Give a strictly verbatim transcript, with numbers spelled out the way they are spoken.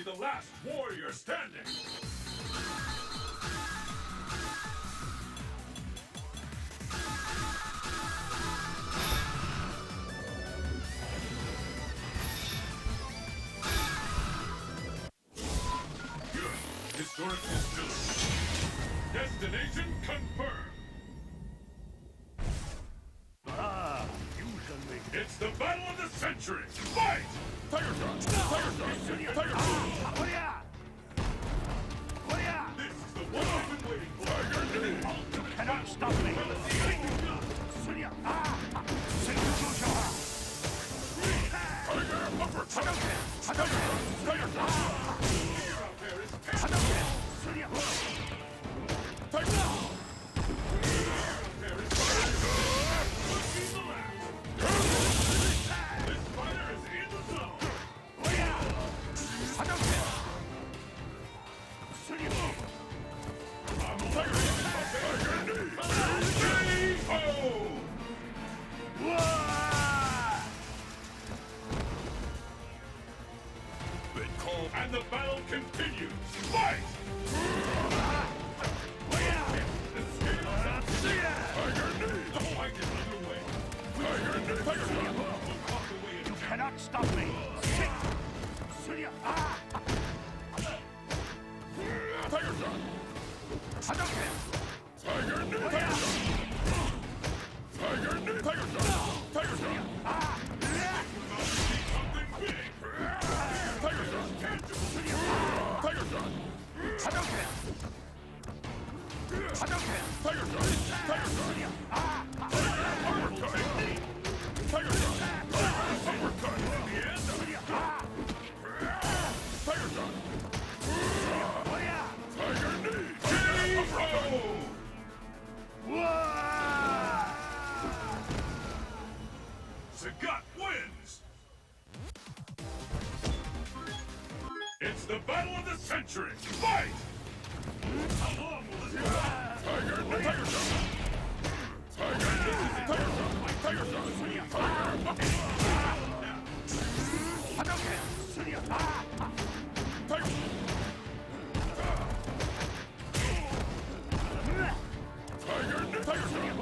the last warrior standing. Historic distillery. Destination confirmed. Ah, you shall make it. It's the battle of the century. Fight! Tiger Shot! Tiger Shot! Tiger Shot! This is the one I've been waiting for. Tiger Knee! You cannot stop me. Tiger Uppercut! Tiger Shot! Tiger Shot! Here out there is Tiger! And the battle continues. Fight! Tiger Knee! Oh, I get underway. Tiger Knee! Tiger Knee! You cannot stop me. Tiger Shot! Tiger Knee! Tiger Shot! Tiger Knee! Tiger Shot! Tiger Shot! Something big! Tiger Shot! Tiger Shot! Hadouken! Hadouken! Tiger Shot! Tiger Shot! Uppercut! Tiger Shot! Uppercut! In the end! Tiger Shot! Tiger Knee! K O! Sagat wins! It's the battle of the century! Fight! How long will this go? Tiger Knee! Tiger Shot! Tiger Knee! Tiger Shot! Tiger Shot! Tiger Uppercut! Hadouken! Tiger! Tiger Knee! Tiger Shot!